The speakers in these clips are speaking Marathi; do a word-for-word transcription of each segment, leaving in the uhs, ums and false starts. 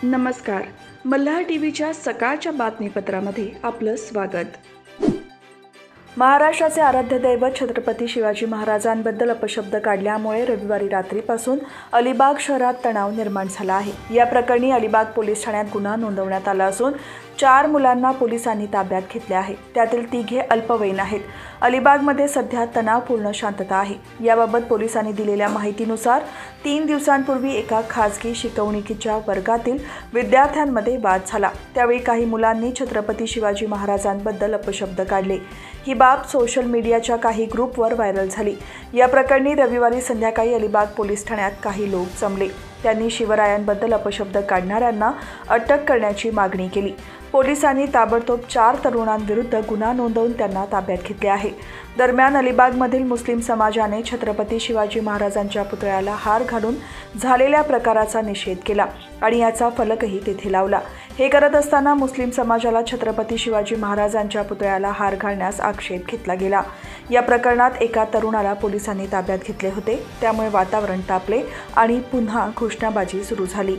नमस्कार. मल्हार टीव्हीच्या सकाळच्या बातमीपत्रामध्ये आपलं स्वागत. महाराष्ट्राचे आराध्य दैवत छत्रपती शिवाजी महाराजांबद्दल अपशब्द काढल्यामुळे रविवारी रात्रीपासून अलिबाग शहरात तणाव निर्माण झाला आहे. या प्रकरणी अलिबाग पोलीस ठाण्यात गुन्हा नोंदवण्यात आला असून चार मुलांना पोलिसांनी ताब्यात घेतले आहे. त्यातील तिघे अल्पवयीन आहेत. अलिबागमध्ये सध्या तणावपूर्ण शांतता आहे. याबाबत पोलिसांनी दिलेल्या माहितीनुसार तीन दिवसांपूर्वी एका खासगी शिकवणीच्या वर्गातील विद्यार्थ्यांमध्ये वाद झाला. त्यावेळी काही मुलांनी छत्रपती शिवाजी महाराजांबद्दल अपशब्द काढले. ही बाब सोशल मीडियाच्या काही ग्रुपवर व्हायरल झाली. या प्रकरणी रविवारी संध्याकाळी अलिबाग पोलीस ठाण्यात काही लोक जमले. त्यांनी शिवरायांबद्दल अपशब्द काढणाऱ्यांना अटक करण्याची मागणी केली. पोलिसांनी ताबडतोब चार तरुणांविरुद्ध गुन्हा नोंदवून त्यांना ताब्यात घेतले आहे. दरम्यान अलिबागमधील मुस्लिम समाजाने छत्रपती शिवाजी महाराजांच्या पुतळ्याला हार घालून झालेल्या प्रकाराचा निषेध केला आणि याचा फलकही तेथे लावला. हे करत असताना मुस्लिम समाजाला छत्रपती शिवाजी महाराजांच्या पुतळ्याला हार घालण्यास आक्षेप घेतला गेला. या प्रकरणात एका तरुणाला पोलिसांनी ताब्यात घेतले होते. त्यामुळे वातावरण तापले आणि पुन्हा घोषणाबाजी सुरू झाली.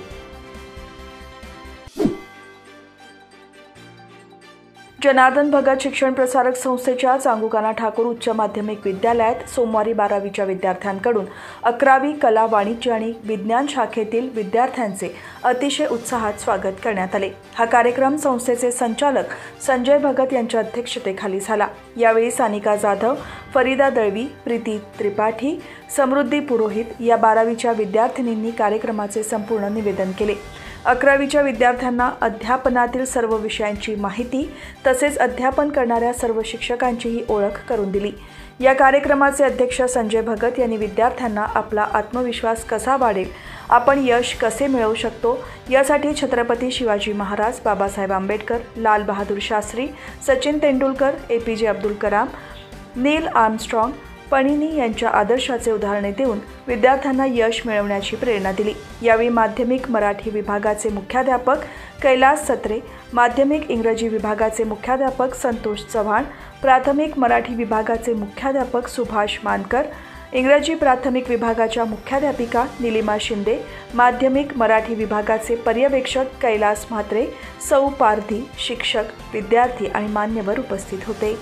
जनार्दन भगत शिक्षण प्रसारक संस्थेच्या चांगुकाना ठाकूर उच्च माध्यमिक विद्यालयात सोमवारी बारावीच्या विद्यार्थ्यांकडून अकरावी कला, वाणिज्य आणि विज्ञान शाखेतील विद्यार्थ्यांचे अतिशय उत्साहात स्वागत करण्यात आले. हा कार्यक्रम संस्थेचे संचालक संजय भगत यांच्या अध्यक्षतेखाली झाला. यावेळी सानिका जाधव, फरीदा दळवी, प्रीती त्रिपाठी, समृद्धी पुरोहित या बारावीच्या विद्यार्थिनींनी कार्यक्रमाचे संपूर्ण निवेदन केले. अकरावीच्या विद्यार्थ्यांना अध्यापनातील सर्व विषयांची माहिती तसेच अध्यापन करणाऱ्या सर्व शिक्षकांचीही ओळख करून दिली. या कार्यक्रमाचे अध्यक्ष संजय भगत यांनी विद्यार्थ्यांना आपला आत्मविश्वास कसा वाढेल, आपण यश कसे मिळवू शकतो यासाठी Chhatrapati Shivaji Maharaj, Babasaheb Ambedkar, Lal Bahadur Shastri, Sachin Tendulkar, A P J Abdul Kalam, Neil Armstrong, Panini यांच्या आदर्शाचे उदाहरणे देऊन विद्यार्थ्यांना यश मिळवण्याची प्रेरणा दिली. यावेळी माध्यमिक मराठी विभागाचे मुख्याध्यापक कैलास सत्रे, माध्यमिक इंग्रजी विभागाचे मुख्याध्यापक संतोष चव्हाण, प्राथमिक मराठी विभागाचे मुख्याध्यापक सुभाष मानकर, इंग्रजी प्राथमिक विभागाच्या मुख्याध्यापिका निलिमा शिंदे, माध्यमिक मराठी विभागाचे पर्यवेक्षक कैलास म्हात्रे, सौ पारधी, शिक्षक, विद्यार्थी आणि मान्यवर उपस्थित होते.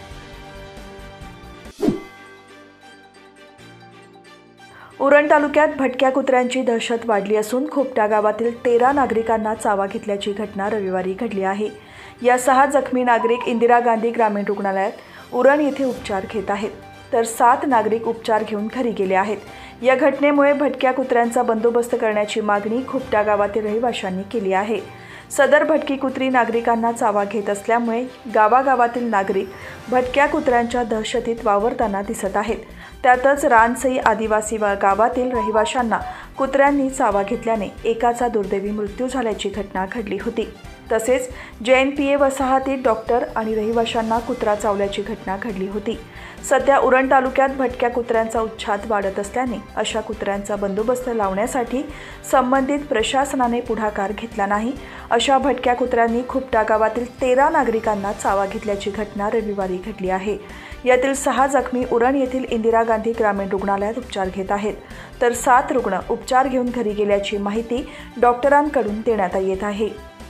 उरण तालुक्यात भटक्या कुत्र्यांची दहशत वाढली असून खोपटा गावातील तेरा नागरिकांना चावा घेतल्याची घटना रविवारी घडली आहे. या सहा जखमी नागरिक इंदिरा गांधी ग्रामीण रुग्णालयात उरण येथे उपचार घेत आहेत, तर सात नागरिक उपचार घेऊन घरी गेले आहेत. या घटनेमुळे भटक्या कुत्र्यांचा बंदोबस्त करण्याची मागणी खोपटा गावातील रहिवाशांनी केली आहे. सदर भटकी कुत्री नागरिकांना चावा घेत असल्यामुळे गावागावातील नागरिक भटक्या कुत्र्यांच्या दहशतीत वावरताना दिसत आहेत. त्यातच रानसई आदिवासी गावातील रहिवाशांना कुत्र्यांनी चावा घेतल्याने एकाचा दुर्दैवी मृत्यू झाल्याची घटना घडली होती. तसेच जे एन पी ए वसाहतीत डॉक्टर आणि रहिवाशांना कुत्रा चावल्याची घटना घडली होती. सध्या उरण तालुक्यात भटक्या कुत्र्यांचा उच्छाद वाढत असल्याने अशा कुत्र्यांचा बंदोबस्त लावण्यासाठी संबंधित प्रशासनाने पुढाकार घेतला नाही. अशा भटक्या कुत्र्यांनी खोपटा गावातील तेरा नागरिकांना चावा घेतल्याची घटना रविवारी घडली आहे. यातील सहा जखमी उरण येथील इंदिरा गांधी ग्रामीण रुग्णालयात उपचार घेत आहेत, तर सात रुग्ण उपचार घेऊन घरी गेल्याची माहिती डॉक्टरांकडून देण्यात येत आहे.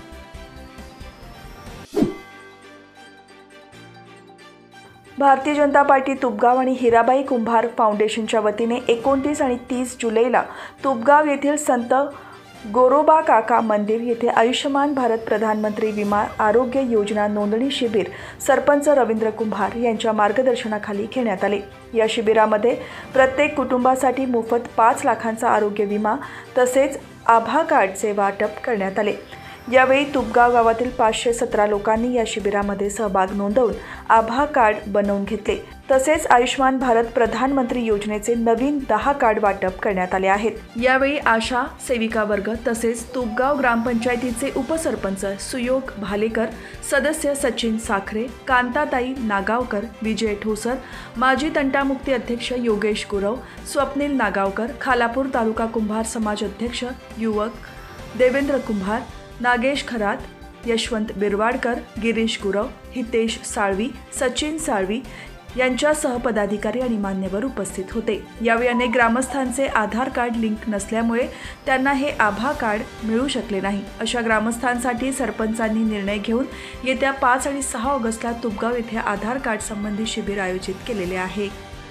भारतीय जनता पार्टी तुपगाव आणि हिराबाई कुंभार फाउंडेशनच्या वतीने एकोणतीस आणि तीस जुलैला तुपगाव येथील संत गोरोबा काका मंदिर येथे आयुष्यमान भारत प्रधानमंत्री विमा आरोग्य योजना नोंदणी शिबिर सरपंच रवींद्र कुंभार यांच्या मार्गदर्शनाखाली घेण्यात आले. या शिबिरामध्ये प्रत्येक कुटुंबासाठी मोफत पाच लाखांचा आरोग्य विमा तसेच आभा कार्डचे वाटप करण्यात आले. यावेळी तुपगाव गावातील पाचशे सतरा लोकांनी या शिबिरामध्ये सहभाग नोंदवून आभा कार्ड बनवून घेतले. तसेच आयुष्यमान भारत प्रधानमंत्री योजनेचे नवीन दहा कार्ड वाटप करण्यात आले आहेत. यावेळी आशा सेविका वर्ग तसेच तुपगाव ग्रामपंचायतीचे उपसरपंच सुयोग भालेकर, सदस्य सचिन साखरे, कांताताई नागावकर, विजय ठोसर, माजी तंटामुक्ती अध्यक्ष योगेश गुरव, स्वप्नील नागावकर, खालापूर तालुका कुंभार समाज अध्यक्ष युवक देवेंद्र कुंभार, नागेश खरात, यशवंत बिरवाडकर, गिरीश गुरव, हितेश साळवी, सचिन साळवी, यांच्यासह पदाधिकारी आणि मान्यवर उपस्थित होते। यावेळी अनेक ग्रामस्थांचे आधार कार्ड लिंक नसल्यामुळे त्यांना हे आभा कार्ड मिळू शकले नाही। अशा ग्रामस्थांसाठी सरपंचांनी निर्णय घेऊन येत्या पाच आणि सहा ऑगस्टला तुपगाव येथे आधार कार्ड संबंधी शिबिर आयोजित केलेले आहे।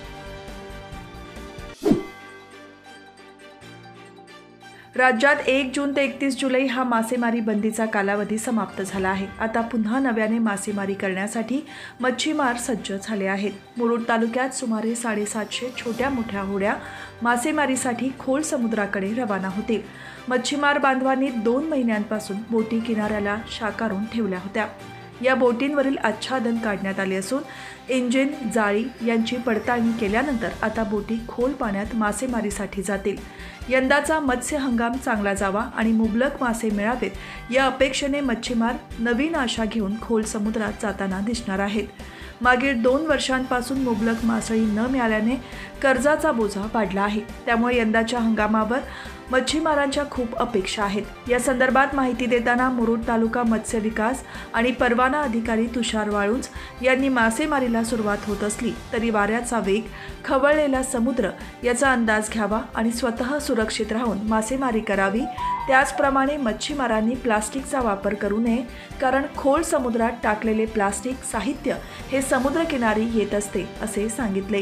राज्यात एक जून ते एकतीस जुलै हा मासेमारी बंदीचा कालावधी समाप्त झाला आहे। आता पुन्हा नव्याने मासेमारी करण्यासाठी मच्छीमार सज्ज झाले आहेत। मुरुड तालुक्यात सुमारे साडेसातशे छोट्या मोठ्या होड्या मासेमारीसाठी खोल समुद्राकडे रवाना होतील। मच्छीमार बांधवांनी दोन महिन्यांपासून बोटी किनाऱ्याला शाकारून ठेवल्या होत्या। या बोटींवरील आच्छादन काढण्यात आले असून इंजिन, जाळी यांची पडताळणी केल्यानंतर आता बोटी खोल पाण्यात मासेमारीसाठी जातील। यंदाचा मत्स्य हंगाम चांगला जावा आणि मुबलक मासे मिळावेत या अपेक्षेने मच्छीमार नवीन आशा घेऊन खोल समुद्रात जाताना दिसणार आहेत। मागील दोन वर्षांपासून मुबलक मासळी न मिळाल्याने कर्जाचा बोजा वाढला आहे। त्यामुळे यंदाच्या हंगामावर मच्छीमारांच्या खूप अपेक्षा आहेत। या संदर्भात माहिती देताना मुरुड तालुका मत्स्य विकास आणि परवाना अधिकारी तुषार वाळुंज यांनी मासेमारीला सुरुवात होत असली तरी वाऱ्याचा वेग, खवळलेला समुद्र याचा अंदाज घ्यावा आणि स्वतः सुरक्षित राहून मासेमारी करावी। त्याचप्रमाणे मच्छीमारांनी प्लास्टिकचा वापर करू नये, कारण खोल समुद्रात टाकलेले प्लास्टिक साहित्य हे समुद्रकिनारी येत असते असे सांगितले।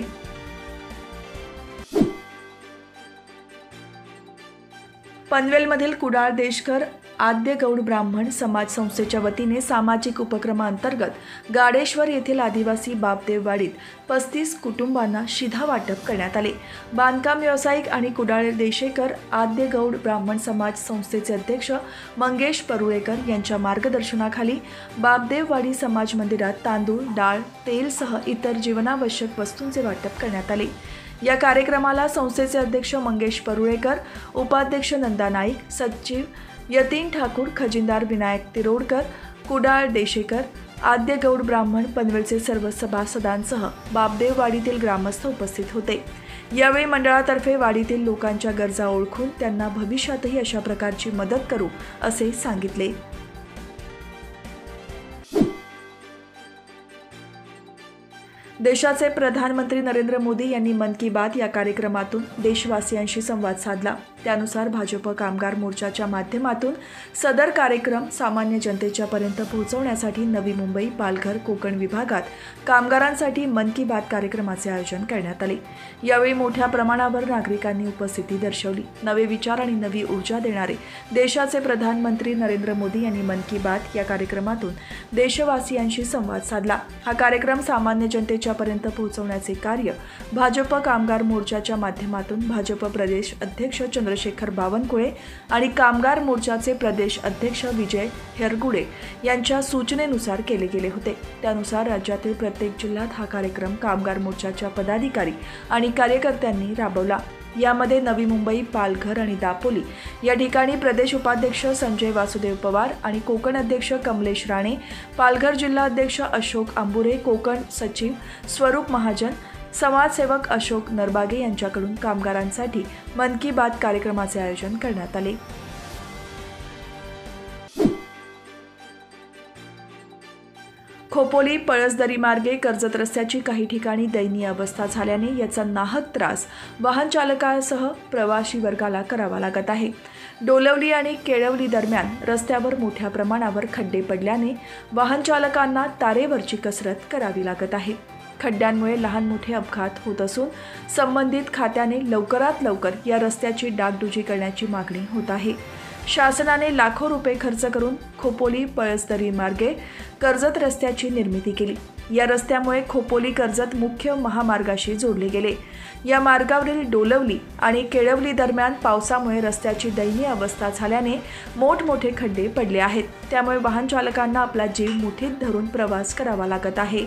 पनवेलमधील कुडाळ देशकर आद्य गौड ब्राह्मण समाज संस्थेच्या वतीने सामाजिक उपक्रमांतर्गत गाडेश्वर येथील आदिवासी बापदेववाडीत पस्तीस कुटुंबांना शिधा वाटप करण्यात आले। बांधकाम व्यावसायिक आणि कुडाळ देशेकर आद्य गौड ब्राह्मण समाज संस्थेचे अध्यक्ष मंगेश परुळेकर यांच्या मार्गदर्शनाखाली बापदेववाडी समाज मंदिरात तांदूळ, डाळ, तेलसह इतर जीवनावश्यक वस्तूंचे वाटप करण्यात आले। या कार्यक्रमाला संस्थेचे अध्यक्ष मंगेश परुळेकर, उपाध्यक्ष नंदा नाईक, सचिव यतीन ठाकूर, खजिनदार विनायक तिरोडकर, कुडाळ देशेकर आद्य गौड ब्राह्मण पनवेलचे सर्व सभासदांसह बापदेववाडीतील ग्रामस्थ उपस्थित होते। यावेळी मंडळातर्फे वाडीतील लोकांच्या गरजा ओळखून त्यांना भविष्यातही अशा प्रकारची मदत करू असे सांगितले। देशाचे प्रधानमंत्री नरेंद्र मोदी यांनी मन की बात या कार्यक्रमातून देशवासियांशी संवाद साधला। त्यानुसार भाजप कामगार मोर्चाच्या माध्यमातून सदर कार्यक्रम सामान्य जनतेच्या पर्यंत पोहोचवण्यासाठी नवी मुंबई, पालघर, कोकण विभागात कामगारांसाठी मन की बात कार्यक्रमाचे आयोजन करण्यात आले। यावेळी मोठ्या प्रमाणावर नागरिकांनी उपस्थिती दर्शवली। नवे विचार आणि नवी ऊर्जा देणारे देशाचे प्रधानमंत्री नरेंद्र मोदी यांनी मन की बात या कार्यक्रमातून देशवासियांशी संवाद साधला। हा कार्यक्रम सामान्य जनतेच्या पर्यंत पोहोचवण्याचे कार्य भाजप कामगार मोर्चाच्या माध्यमातून भाजप प्रदेश अध्यक्ष चंद्रशेखर बावनकुळे आणि कामगार मोर्चाचे प्रदेश अध्यक्ष विजय हेरगुडे यांच्या सूचनेनुसार केले गेले होते। त्यानुसार राज्यातील प्रत्येक जिल्ह्यात हा कार्यक्रम कामगार मोर्चाच्या पदाधिकारी आणि कार्यकर्त्यांनी राबवला। यामध्ये नवी मुंबई, पालघर आणि दापोली या ठिकाणी प्रदेश उपाध्यक्ष संजय वासुदेव पवार आणि कोकण अध्यक्ष कमलेश राणे, पालघर जिल्हा अध्यक्ष अशोक आंबुरे, कोकण सचिव स्वरूप महाजन, समाजसेवक अशोक नरबागे यांच्याकडून कामगारांसाठी मन की बात कार्यक्रमाचे आयोजन करण्यात आले। खोपोली पळसदरी मार्गे कर्जत रस्त्याची काही ठिकाणी दयनीय अवस्था झाल्याने याचा नाहक त्रास वाहन चालकांसह प्रवासी वर्गाला करावा लागत आहे। डोलवली आणि केळवली दरम्यान रस्त्यावर मोठ्या प्रमाणावर खड्डे पडल्याने वाहन चालकांना तारेवरची कसरत करावी लागत आहे। खड्ड्यांमुळे लहान मोठे अपघात होत असून संबंधित खात्याने लवकरात लवकर या रस्त्याची डागडुजी करण्याची मागणी होत आहे। शासनाने लाखो रुपये खर्च करून खोपोली पळसदरी मार्गे कर्जत रस्त्याची निर्मिती केली। या रस्त्यामुळे खोपोली कर्जत मुख्य महामार्गाशी जोडले गेले। या मार्गावरील डोलवली आणि केळवली दरम्यान पावसामुळे रस्त्याची दयनीय अवस्था झाल्याने मोठमोठे खड्डे पडले आहेत। त्यामुळे वाहन चालकांना आपला जीव मुठीत धरून प्रवास करावा लागत आहे।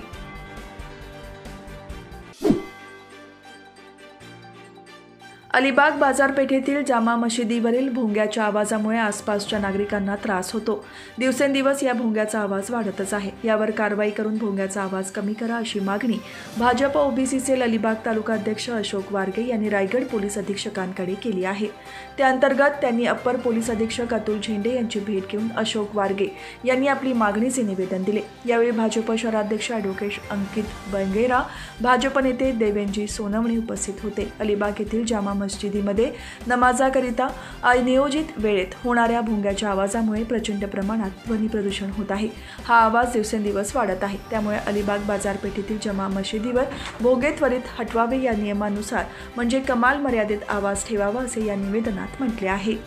अलिबाग बाजारपेठेतील जामा मशिदीवरील भोंग्याच्या आवाजामुळे आसपासच्या नागरिकांना त्रास होतो। दिवसेंदिवस या भोंग्याचा आवाज वाढतच आहे। यावर कारवाई करून भोंग्याचा आवाज कमी करा अशी मागणी भाजप ओबीसीचे अलिबाग तालुका अध्यक्ष अशोक वारगे यांनी रायगड पोलीस अधीक्षकांकडे केली आहे। त्या अंतर्गत त्यांनी अप्पर पोलीस अधीक्षक अतुल झेंडे यांची भेट घेऊन अशोक वारगे यांनी आपली मागणीचे निवेदन दिले। यावेळी भाजप शहराध्यक्ष ॲडव्होकेट अंकित बंगेरा, भाजप नेते देवेंजी सोनवणे उपस्थित होते। अलिबाग येथील जामा मस्जिदीमध्ये नमाजाकरिता अनियोजित वेळेत होणाऱ्या भोंग्याच्या आवाजामुळे प्रचंड प्रमाणात ध्वनी प्रदूषण होत आहे। हा आवाज दिवसेंदिवस वाढत आहे। त्यामुळे अलिबाग बाजारपेठेतील जामा मशिदीवर भोंगे त्वरित हटवावे या नियमानुसार म्हणजे कमाल मर्यादेत आवाज ठेवावा असे या निवेदनात म्हटले आहे।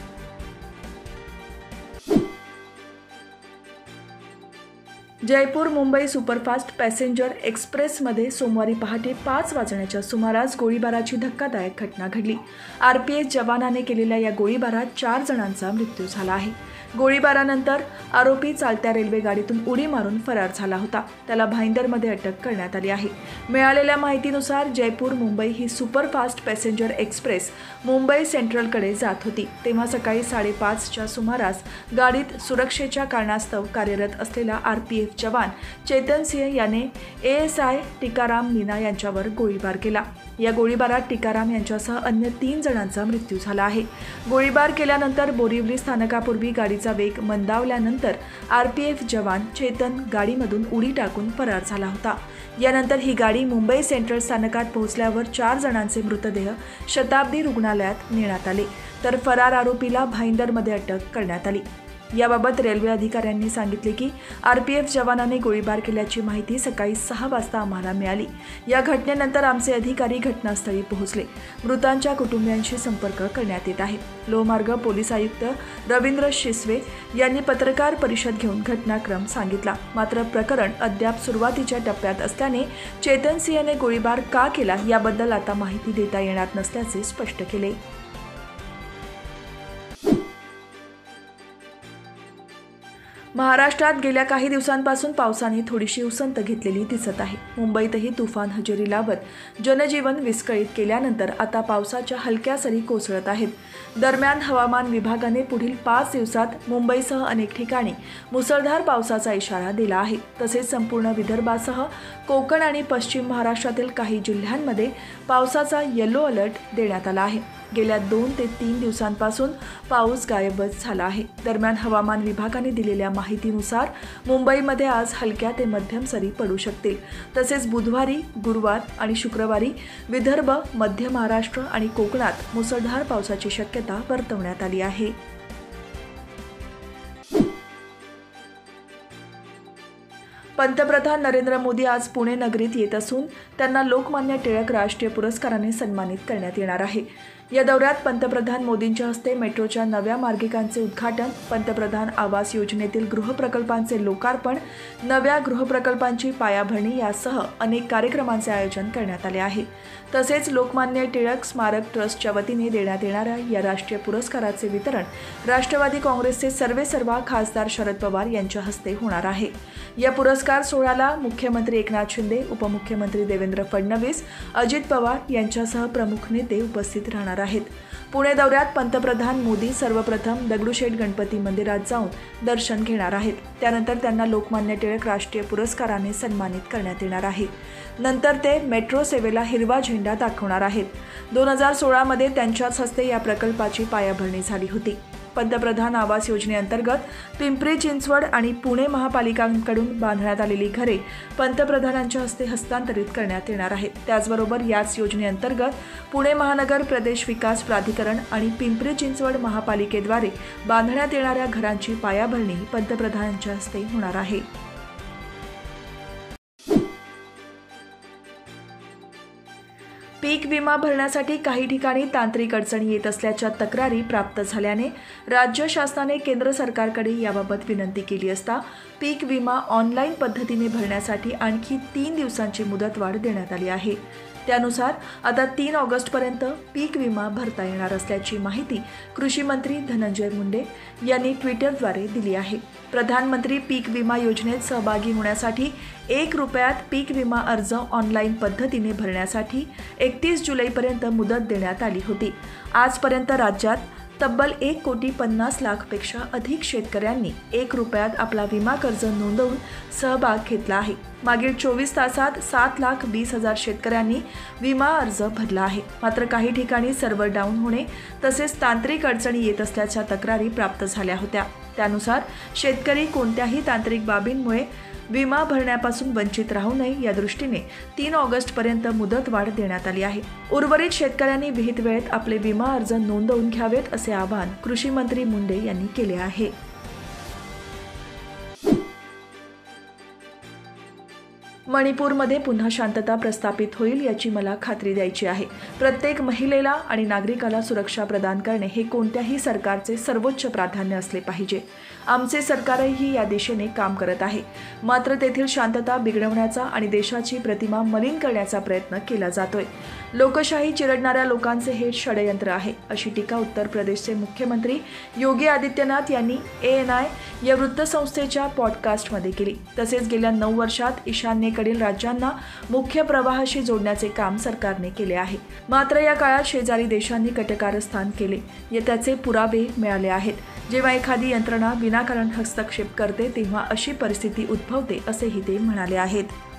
जयपूर मुंबई सुपरफास्ट पॅसेंजर एक्सप्रेसमध्ये सोमवारी पहाटे पाच वाजण्याच्या सुमारास गोळीबाराची धक्कादायक घटना घडली। आरपीएफ जवानाने केलेल्या या गोळीबारात चार जणांचा मृत्यू झाला आहे। गोळीबारानंतर आरोपी चालत्या रेल्वे गाडीतून उडी मारून फरार झाला होता। त्याला भाईंदरमध्ये अटक करण्यात आली आहे। मिळालेल्या माहितीनुसार जयपूर मुंबई ही सुपरफास्ट पॅसेंजर एक्सप्रेस मुंबई सेंट्रलकडे जात होती। तेव्हा सकाळी साडेपाचच्या सुमारास गाडीत सुरक्षेच्या कारणास्तव कार्यरत असलेला आरपीएफ जवान चेतन सिंह याने एएसआय टिकाराम मीना यांच्यावर गोळीबार केला। या गोळीबारात टिकाराम यांच्यासह अन्य तीन जणांचा मृत्यू झाला आहे। गोळीबार केल्यानंतर बोरिवली स्थानकापूर्वी गाडीचा वेग मंदावल्यानंतर आरपीएफ जवान चेतन गाडीमधून उडी टाकून फरार झाला होता। यानंतर ही गाडी मुंबई सेंट्रल स्थानकात पोहोचल्यावर चार जणांचे मृतदेह शताब्दी रुग्णालयात नेण्यात आले, तर फरार आरोपीला भाईंदरमध्ये अटक करण्यात आली। याबाबत रेल्वे अधिकाऱ्यांनी सांगितले की आरपीएफ जवानाने गोळीबार केल्याची माहिती सकाळी सहा वाजता आम्हाला मिळाली। या घटनेनंतर आमचे अधिकारी घटनास्थळी पोहोचले। मृतांच्या कुटुंबियांशी संपर्क करण्यात येत आहे। लोहमार्ग पोलीस आयुक्त रवींद्र शिसवे यांनी पत्रकार परिषद घेऊन घटनाक्रम सांगितला। मात्र प्रकरण अद्याप सुरुवातीच्या टप्प्यात असल्याने चेतन सिंहने गोळीबार का केला याबद्दल आता माहिती देता येणार नसल्याचे स्पष्ट केले। महाराष्ट्रात गेल्या काही दिवसांपासून पावसाने थोडीशी उसंत घेतलेली दिसत आहे। मुंबईतही तुफान हजेरी लावत जनजीवन विस्कळीत केल्यानंतर आता पावसाच्या हलक्या सरी कोसळत आहेत। दरम्यान हवामान विभागाने पुढील पाच दिवसात मुंबईसह अनेक ठिकाणी मुसळधार पावसाचा इशारा दिला आहे। तसेच संपूर्ण विदर्भासह कोकण आणि पश्चिम महाराष्ट्रातील काही जिल्ह्यांमध्ये पावसाचा येलो अलर्ट देण्यात आला आहे। गेल्या दोन ते तीन दिवसांपासून पाऊस गायबच झाला आहे। दरम्यान हवामान विभागाने दिलेल्या माहितीनुसार मुंबईमध्ये आज हलक्या ते मध्यम सरी पडू शकतील। तसेच बुधवारी, गुरुवार आणि शुक्रवारी विदर्भ, मध्य महाराष्ट्र आणि कोकणात मुसळधार पावसाची शक्यता वर्तवण्यात आली आहे। पंतप्रधान नरेंद्र मोदी आज पुणे नगरीत येत असून त्यांना लोकमान्य टिळक राष्ट्रीय पुरस्काराने सन्मानित करण्यात येणार आहे। या दौऱ्यात पंतप्रधान मोदींच्या हस्ते मेट्रोच्या नव्या मार्गिकांचे उद्घाटन, पंतप्रधान आवास योजनेतील गृहप्रकल्पांचे लोकार्पण, नव्या गृहप्रकल्पांची पायाभरणी यासह अनेक कार्यक्रमांचे आयोजन करण्यात आले आहे। तसेच लोकमान्य टिळक स्मारक ट्रस्टच्या वतीने देण्यात येणाऱ्या या राष्ट्रीय पुरस्काराचे वितरण राष्ट्रवादी काँग्रेसचे सर्वेसर्वा खासदार शरद पवार यांच्या हस्ते होणार आहे। या पुरस्कार सोहळ्याला मुख्यमंत्री एकनाथ शिंदे, उपमुख्यमंत्री देवेंद्र फडणवीस, अजित पवार यांच्यासह प्रमुख नेते उपस्थित राहणार आहेत। पुणे दौऱ्यात पंतप्रधान मोदी सर्वप्रथम दगडूशेठ गणपती मंदिरात जाऊन दर्शन घेणार आहेत। त्यानंतर त्यांना लोकमान्य टिळक राष्ट्रीय पुरस्काराने सन्मानित करण्यात येणार आहे। नंतर ते मेट्रो सेवेला हिरवा झेंडा दाखवणार आहेत। दोन हजार सोळामध्ये त्यांच्याच हस्ते या प्रकल्पाची पायाभरणी झाली होती। पंतप्रधान आवास योजनेअंतर्गत पिंपरी चिंचवड आणि पुणे महापालिकांकडून बांधण्यात आलेली घरे पंतप्रधानांच्या हस्ते हस्तांतरित करण्यात येणार आहेत। त्याचबरोबर याच योजनेअंतर्गत पुणे महानगर प्रदेश विकास प्राधिकरण आणि पिंपरी चिंचवड महापालिकेद्वारे बांधण्यात येणाऱ्या घरांची पायाभरणी पंतप्रधानांच्या हस्ते होणार आहे। पीक विमा भरण्यासाठी काही ठिकाणी तांत्रिक अडचणी येत असल्याच्या तक्रारी प्राप्त झाल्याने राज्य शासनाने केंद्र सरकारकडे याबाबत विनंती केली असता पीक विमा ऑनलाईन पद्धतीने भरण्यासाठी आणखी तीन दिवसांची मुदतवाढ देण्यात आली आहे। त्यानुसार आता तीन ऑगस्टपर्यंत पीक विमा भरता येणार असल्याची माहिती कृषी मंत्री धनंजय मुंडे यांनी ट्विटरद्वारे दिली आहे। प्रधानमंत्री पीक विमा योजनेत सहभागी होण्यासाठी एक रुपयात पीक विमा अर्ज ऑनलाईन पद्धतीने भरण्यासाठी एकतीस जुलैपर्यंत मुदत देण्यात आली होती। आजपर्यंत राज्यात तब्बल एक कोटी पन्नास लाखपेक्षा अधिक शेतकऱ्यांनी एक रुपयात आपला विमा कर्ज नोंदवून सहभाग घेतला आहे। मागील चोवीस तासात सात लाख वीस हजार शेतकऱ्यांनी विमा अर्ज भरला आहे। मात्र काही ठिकाणी सर्व्हर डाऊन होणे तसेच तांत्रिक अडचणी येत असल्याच्या तक्रारी प्राप्त झाल्या होत्या। त्यानुसार शेतकरी कोणत्याही तांत्रिक बाबींमुळे विमा भरण्यापासून वंचित राहू नये या दृष्टीने तीन ऑगस्ट पर्यंत मुदतवाढ देण्यात आली आहे। उर्वरित शेतकऱ्यांनी विहित वेळेत आपले विमा अर्ज नोंदवून घ्यावेत असे आवाहन कृषी मंत्री मुंडे यांनी केले आहे। मणिपूरमध्ये पुन्हा शांतता प्रस्थापित होईल याची मला खात्री द्यायची आहे। प्रत्येक महिलेला आणि नागरिकाला सुरक्षा प्रदान करणे हे कोणत्याही सरकारचे सर्वोच्च प्राधान्य असले पाहिजे। आमचे सरकारही या दिशेने काम करत आहे। मात्र तेथील शांतता बिघडवण्याचा आणि देशाची प्रतिमा मलिन करण्याचा प्रयत्न केला जातोय। लोकशाही चिरडणाऱ्या लोकांचे हे षडयंत्र आहे अशी टीका उत्तर प्रदेशचे मुख्यमंत्री योगी आदित्यनाथ यांनी ए एन आय या वृत्तसंस्थेच्या पॉडकास्टमध्ये केली। तसेच गेल्या नऊ वर्षात ईशान्येकडील राज्यांना मुख्य प्रवाहाशी जोडण्याचे काम सरकारने केले आहे। मात्र या काळात शेजारी देशांनी कटकारस्थान केले त्याचे पुरावे मिळाले आहेत। जेव्हा एखादी यंत्रणा विनाकारण हस्तक्षेप करते तेव्हा अशी परिस्थिती उद्भवते असेही ते म्हणाले आहेत।